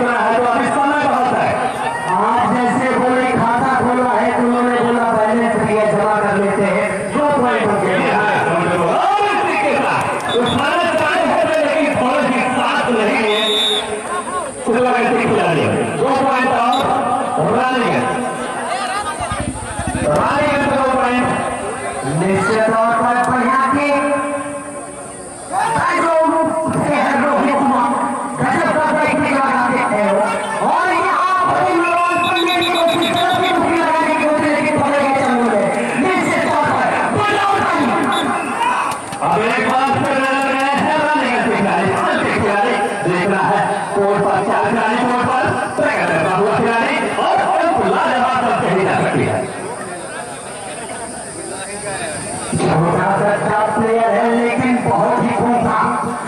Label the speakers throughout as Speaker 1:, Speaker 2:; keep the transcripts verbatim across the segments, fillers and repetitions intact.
Speaker 1: देखना है तो अभी समय बहुत है।
Speaker 2: आज जैसे बोले खाता खोला है तो उन्होंने बोला बैलेंस दिया जमा कर लेते हैं दो पॉइंट हो गए
Speaker 1: लेकिन थोड़ा सी साथ नहीं है खिला दिया दो पॉइंट और रानी रानी दो पॉइंट
Speaker 2: निश्चित तौर पर बढ़िया की और यहाँ पर करने की कोशिश लगाने की कोशिश की पकड़े चलोगे निश्चित तौर पर
Speaker 1: अब एक बात करने लग रहे हैं रानी के खिलाड़ी खिलाड़ी देखना है कोर्ट पर चार खिलाड़ी कोर्ट पर प्रकट करता हुआ खिलाड़ी और खुला जवाब तक कही जा सकती है।
Speaker 2: छोटा सा प्लेयर है लेकिन बहुत ही खूबा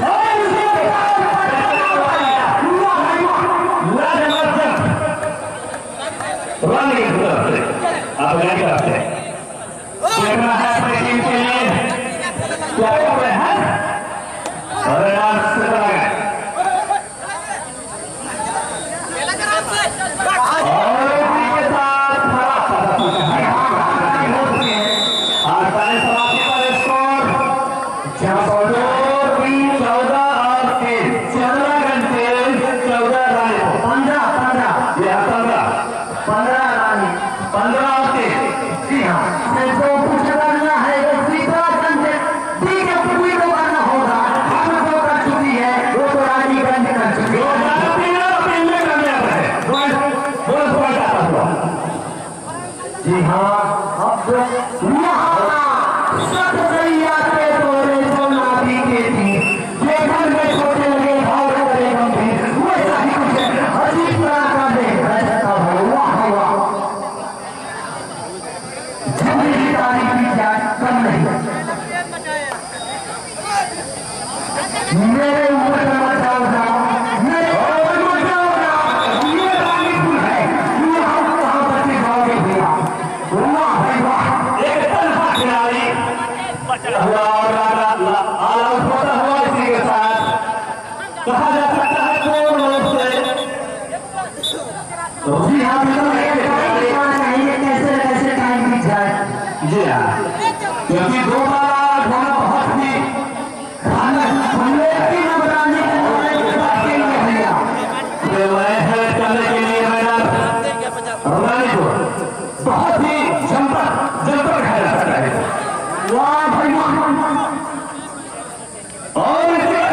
Speaker 1: रानी की तरफ से अब रानी की तरफ से देखना है अपनी टीम के लिए क्या कर रहे हैं और यार से लगा गए और इसी के साथ अड़तालीस समाप्ति पर स्कोर चौदह और तीन चौदह घंटे चौदह रानी
Speaker 2: पंद्रह पंद्रह
Speaker 1: यह पंद्रह
Speaker 2: पंद्रह रानी
Speaker 1: पंद्रह और तीन
Speaker 2: जी हाँ जो कुछ करना है वो तीसरा घंटे ठीक है पूरी को करना होगा हम जो कर चुकी है वो तो रानीगंज कर चुकी है जी हाँ अब यहाँ सब सैया के तोरे जो नाभी के थी देखने में छोटे लगे भाव करे गंभीर वैसा ही कुछ अजीब तरह का देख रहा है वाह वाह जिंदगी तारीफ की जाए कम नहीं मेरे ऊपर मत जाओ मेरे ऊपर मत जाओ ये रानी फूल है ये हम कहाँ बच्चे खाओगे भैया वाह भाई वाह
Speaker 1: एक तरफा खिलाड़ी ऑल आउट होता हुआ इसी के साथ कहा जा सकता है पूर्ण रूप से
Speaker 2: जी हाँ चाहिए कैसे कैसे टाइम बीत जाए
Speaker 1: जी हाँ क्योंकि दो बार होना बहुत ही
Speaker 2: बनाने के लिए भैया
Speaker 1: करने के लिए मैदान रानी को बहुत ही जमकर जमकर खाया जा सकता है।
Speaker 2: वाह भाई
Speaker 1: और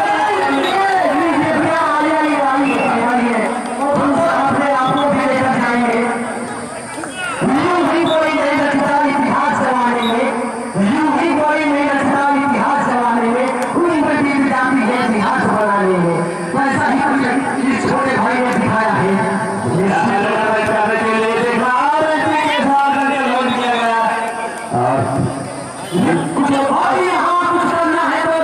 Speaker 2: अपने आप को भी लेकर जाएंगे यूं ही कोई नहीं रचता इतिहास जमाने में यूं ही कोई नहीं रचता इतिहास जमाने में उन बड़ी जाती है इतिहास बनाने में वैसा ही कुछ इस छोटे भाई ने दिखाया है
Speaker 1: करने के लिए देखा और इसी के साथ लोड किया गया और
Speaker 2: कुछ भाई यहाँ कुछ करना है तो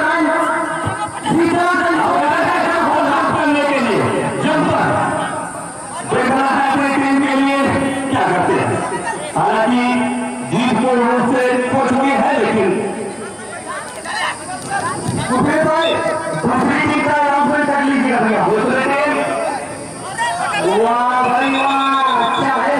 Speaker 1: करने के लिए जमकर देखना है अपनी टीम के लिए क्या करते हैं। हालांकि जीत को रूप से हो चुकी है लेकिन
Speaker 2: दूसरे भाई दूसरी टीम का अनाउंसमेंट कर लीजिएगा भैया
Speaker 1: दूसरे टीम
Speaker 2: वाह भाई वाह चाहे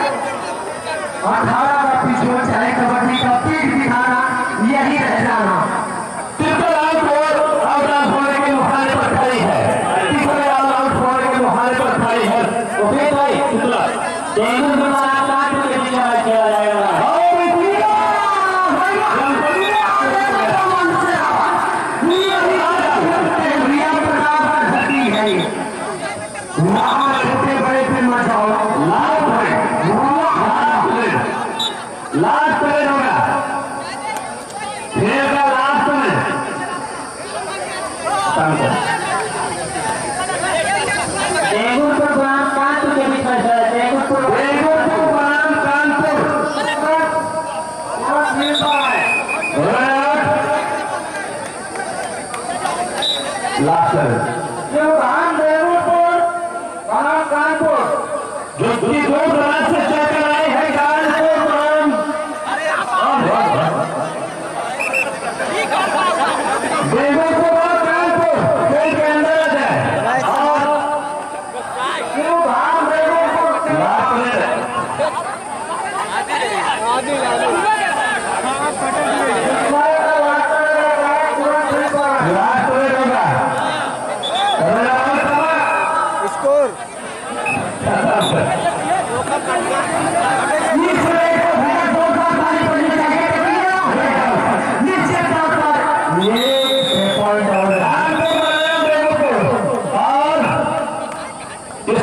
Speaker 2: अठारह का पिछड़ चाहे कबड्डी का पीठ दिखाना यही रह जाना
Speaker 1: ट्रिपल आउट और आउट आउट होने के मुहाने पर खड़ी है ट्रिपल आउट आउट होने के मुहाने पर खड़ी है ओके भाई शुक्ला
Speaker 2: टेबल बनाना काट के खेला जाएगा
Speaker 1: और इतना
Speaker 2: छोटे बड़े पे मचाओ
Speaker 1: लास्ट प्लेयर होगा खेल का लास्ट में
Speaker 2: टेबल पर ग्राम कानपुर के बीच में है टेबल पर
Speaker 1: टेबल पर ग्राम कानपुर
Speaker 2: बहुत मिलता है
Speaker 1: लास्ट
Speaker 2: जो राम टेबल पर ग्राम कानपुर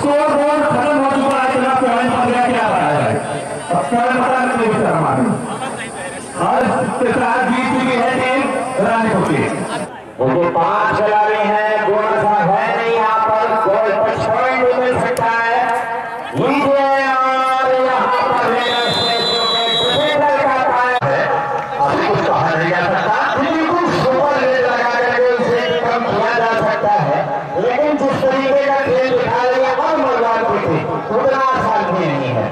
Speaker 1: स्कोर बोर्ड खत्म हो चुका है। चुनाव पॉइंट पंद्रह क्या रहा है अब पहले पता नहीं सर हमारे और इसके साथ जीत चुकी है टीम रानीपुर की।
Speaker 2: उनके पांच खिलाड़ी हैं, गोल सा है नहीं यहाँ पर, गोल पर पॉइंट भी मिल सकता है। लीजिए और यहाँ पर
Speaker 1: अभी कुछ कहा नहीं जा सकता,
Speaker 2: बिल्कुल सुपर रेट लगा करके उसे कम किया जा सकता है, लेकिन जिस तरीके का खेल दिखा रही है और मजदार की थी उतना आसान भी नहीं है।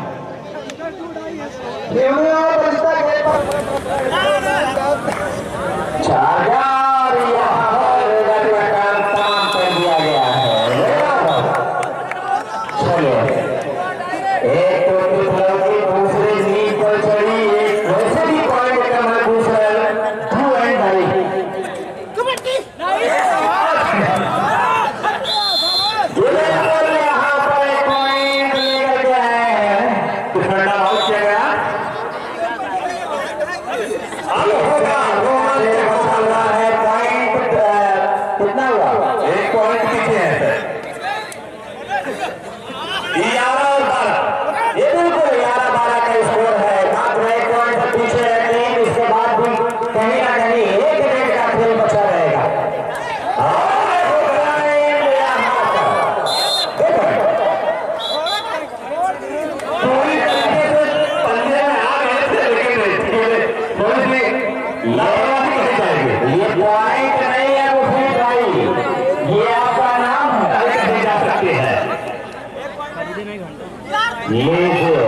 Speaker 2: चार यहाँ तमाम कर दिया गया है। चलिए एक तो की दूसरे नींद पर चढ़ी, एक वैसे भी पॉइंट कम है, दूसरा टू एंड ढाई। यहाँ पर एक पॉइंट लेकर गया है,
Speaker 1: डिफेंडर आउट किया गया।
Speaker 2: कितना हुआ?
Speaker 1: एक पॉइंट पीछे है
Speaker 2: ग्यारह और बारह, ये बिल्कुल ग्यारह बारह का स्कोर है। मात्र एक पॉइंट से पीछे है टीम, इसके बाद भी कहीं ना कहीं एक रेट का खेल बचा रहेगा।
Speaker 1: पूरी तरीके से पंजे में आ गए थे, लेकिन थोड़ी सी लापरवाही कही जाएगी।
Speaker 2: ये पॉइंट नहीं है मुझे भाई, ये आपका नाम है,
Speaker 1: जा सकती है।
Speaker 2: ये